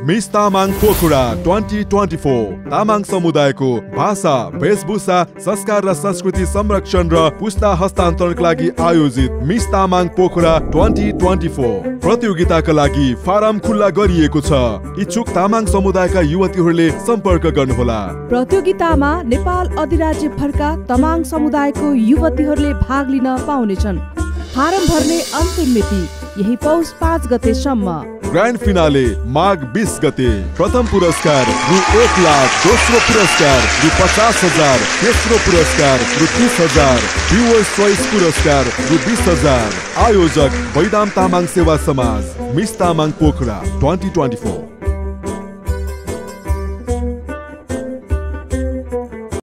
Miss Tamang Pokhara 2024 Tamang समुदायको भाषा, वेशभूषा, संस्कार र संस्कृति संरक्षण र पुस्ता हस्तान्तरणका लागि आयोजित मिस तामाङ पोखरा 2024 प्रतियोगिताका लागि फारम खुल्ला गरिएको छ। इच्छुक तामाङ समुदायका युवतीहरूले सम्पर्क गर्नुहोला। प्रतियोगितामा नेपाल अधिराज्य भरका तामाङ समुदायको युवतीहरूले भाग लिन पाउनेछन्। फारम भर्ने अन्तिम मिति यही पौष 5 गतेसम्म। ग्रान्ड फिनाले माघ 20 गते। प्रथम पुरस्कार रु 1 लाख, दोस्रो पुरस्कार रु 50,000, तेस्रो पुरस्कार रु 30,000, व्युअर्स चोइस पुरस्कार रु 20,000। आयोजक बैदाम तामाङ सेवा समाज, मिस तामाङ पोखरा 2024।